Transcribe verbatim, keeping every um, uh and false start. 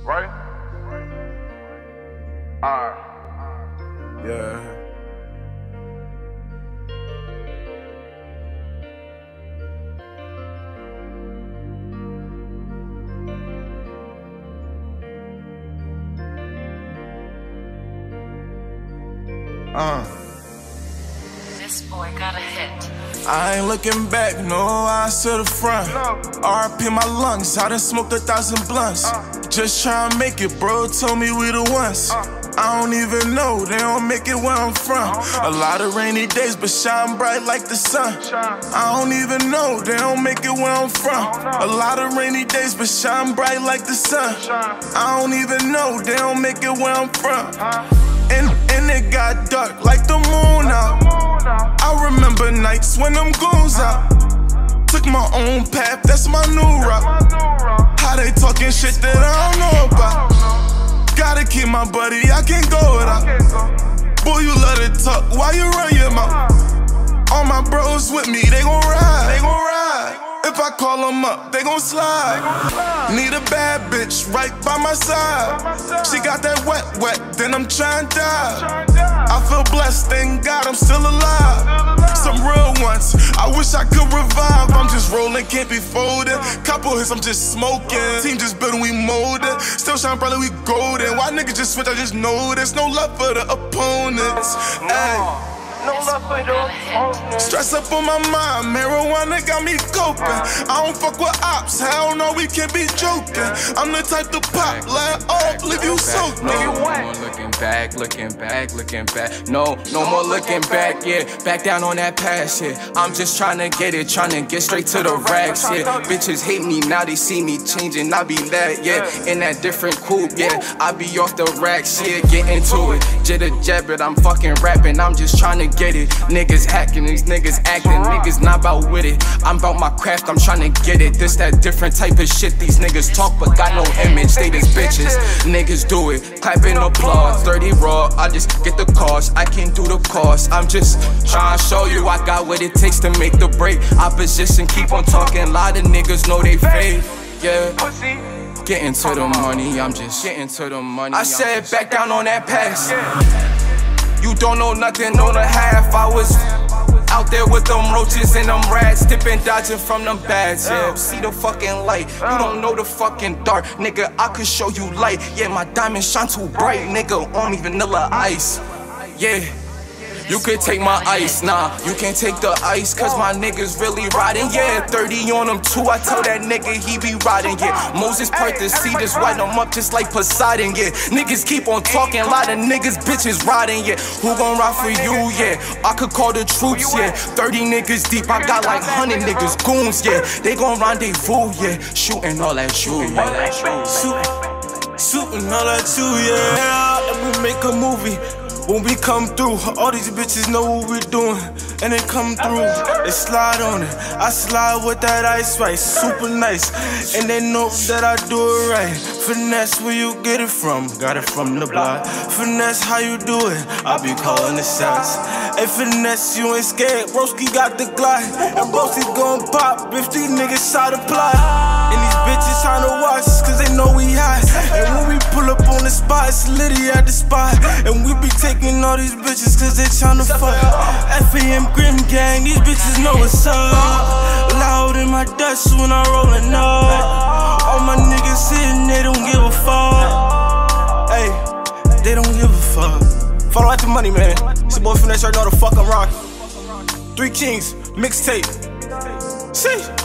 Right? Alright. Yeah. Uh. This boy got a hit. I ain't looking back, no eyes to the front. No. R I P my lungs, I done smoked a thousand blunts. Uh. Just try and make it, bro, told me we the ones. Uh. I don't even know, they don't make it where I'm from. A lot of rainy days, but shine bright like the sun. Shine. I don't even know, they don't make it where I'm from. A lot of rainy days, but shine bright like the sun. Shine. I don't even know, they don't make it where I'm from. Huh? And, and it got dark like the moon out. I remember nights when them goons out. Took my own path, that's my new route. How they talking shit that I don't know about. Gotta keep my buddy, I can't go without. Boy, you love to talk, why you run your mouth? All my bros with me, they gon' ride, they gon' ride. If I call them up, they gon' slide. Need a bad bitch right by my side. She got that wet, wet, then I'm tryna die. I feel blessed, thank God I'm still alive. Some real ones, I wish I could revive. I'm just rolling, can't be folded. Couple hits, I'm just smoking. Team just building, we molded. Still shine brother, we golden. Why niggas just switch, I just know there's no love for the opponents. Ay. No love for the opponents. Stress up on my mind, marijuana got me coping. I don't fuck with ops, hell no, we can't be joking. I'm the type to pop, let off, leave you soaked. No more looking back, looking back, looking back. No, no more looking back, yeah. Back down on that past, yeah. I'm just trying to get it, trying to get straight to the racks, yeah. Bitches hate me, now they see me changing, I be that, yeah. In that different coupe, yeah. I be off the racks, yeah. Get into it, jitter jabber, I'm fucking rapping, I'm just trying to get it. Niggas hacking, these niggas acting, niggas not about with it. I'm about my craft, I'm trying to get it. This that different type of shit. These niggas talk but got no image, they just bitches. Niggas do it, clapping applause, dirty raw. I just get the cost, I can't do the cost. I'm just trying to show you I got what it takes to make the break. Opposition keep on talking, a lot of niggas know they fake. Yeah. Getting to the money, I'm just getting to the money. I said back down on that pass. You don't know nothing on the half. I was out there with them roaches and them rats, dipping, dodging from them bats. Yeah, see the fucking light. You don't know the fucking dark, nigga. I could show you light. Yeah, my diamonds shine too bright, nigga. On me vanilla ice. Yeah. You could take my ice, nah, you can't take the ice, cause my niggas really riding, yeah. thirty on them too, I tell that nigga he be riding, yeah. Moses part the sea, just white them up just like Poseidon, yeah. Niggas keep on talking, lot of niggas bitches riding, yeah. Who gon' ride for you, yeah? I could call the troops, yeah. thirty niggas deep, I got like one hundred niggas goons, yeah. They gon' rendezvous, yeah. Shooting all that shoot, yeah. Shooting all that you, yeah. And we make a movie. When we come through, all these bitches know what we doing, and they come through, they slide on it. I slide with that ice right, super nice, and they know that I do it right. Finesse, where you get it from? Got it from the block. Finesse, how you do it? I be calling the shots. Hey, finesse, you ain't scared. Broski got the Glock, and Broski gon' pop if these niggas shot a plot. And these bitches tryna watch us, cause they know we hot. And when we pull up on the spot, it's Liddy at the spot, and we be taking all these bitches cause they tryna fuck. F A M Grim Gang, these bitches know what's up. Loud in my dust when I'm rolling up. All my niggas sitting, they don't give a fuck. Hey, they don't give a fuck. Follow after money, man. It's your boy Finesse, right now the fuck I'm rocking. Three Kings, mixtape. See?